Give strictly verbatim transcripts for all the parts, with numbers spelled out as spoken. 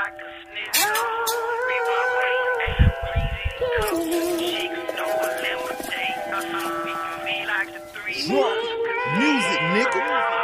like a snitch. Music, nigga.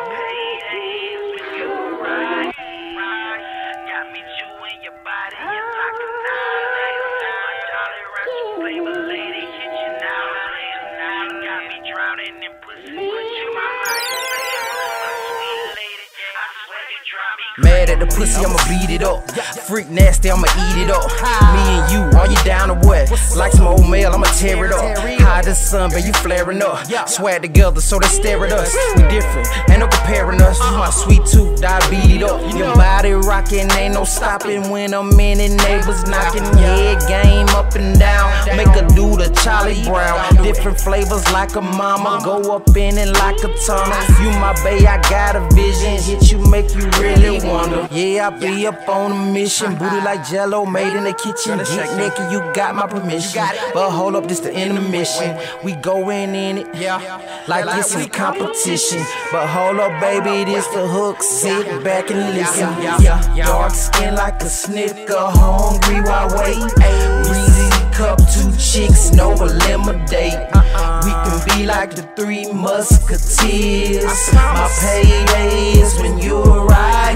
Got me chewing your body, you like a annihilator. My Jolly Rancher flavor lady, hit you now, later. Got me drowning in pussy, put you my life. A sweet lady, I swear you drive me crazy. Mad at the pussy, I'ma beat it up. Freak nasty, I'ma eat it up. Me and you, are you down or what? Like some old mail, I'ma tear it up. Hide the sun, but you flaring up. Swag together, so they stare at us. We different, ain't no comparing us. You my sweet tooth, I beat it up. Your body rocking, ain't no stopping when I'm in it. Neighbors knocking, head game up and down. Make her do the Charlie Brown. Different flavors like a mama, go up in it like a tunnel. You my bae, I got a vision. Hit you, make you really wonder. Yeah, I be up on a mission. Booty like Jello, made in the kitchen. Get naked, you got my permission. But hold up, this the intermission. We going in it, yeah, like this is competition. But hold up, baby, this the hook. Sit back and listen. Dark skin like a snicker, hungry while waiting. Breezy cup, two chicks, no eliminate. We can be like the three musketeers. My payday is when you arrive.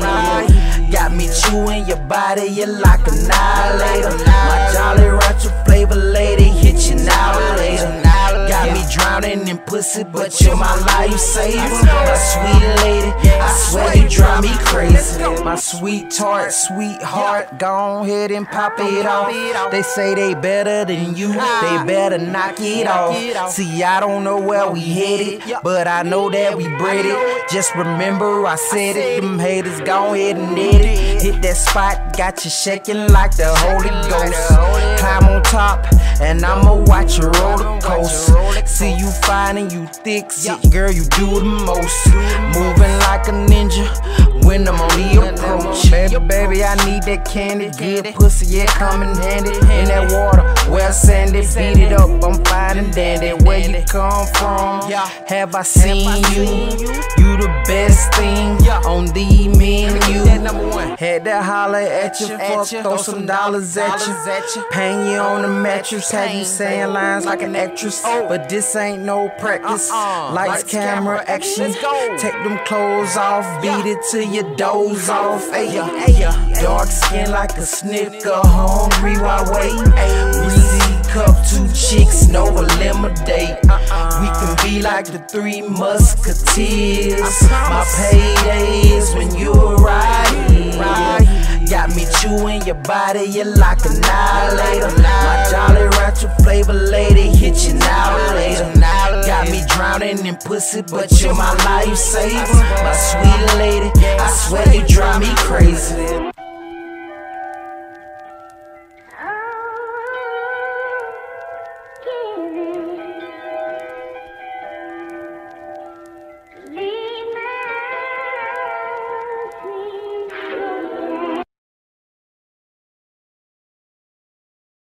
Got me chewing your body, you like an annihilator. My Jolly Rancher flavor lady, hit you now later. Got me drowning in pussy, but you're my lifesaver. My sweet lady, I swear you drive me crazy. My sweet tart, sweetheart, go ahead and pop it off. They say they better than you, they better knock it off. See, I don't know where we headed, but I know that we bred it. Just remember I said it, them haters go ahead and hit it. Hit that spot, got you shaking like the Holy Ghost. Climb on top, and I'ma watch you roller coaster. See you fine and you thick, shit, girl, you do the most. Moving like a ninja when I'm on the approach. Baby, baby, I need that candy, good pussy, yeah, coming handy. In that water, well sandy, beat it up, I'm fine and dandy. Where you come from? Have I seen you? You the best thing on the menu. Had to holler at you, fuck, throw some dollars at you. Paying you on the mattress, have you saying lines like an actress. But this ain't no practice. Lights, camera, action. Take them clothes off, beat it till you doze off. Ay, dark skin like a snicker, hungry while waiting. Breezy cup, two chicks, no eliminate. We can be like the three musketeers. My payday is when you arrive. Got me chewing your body, you like an annihilator. My Jolly Rancher flavor lady, hit you now later. Got me drowning in pussy, but you're my lifesaver. My sweet lady, I swear you drive me crazy.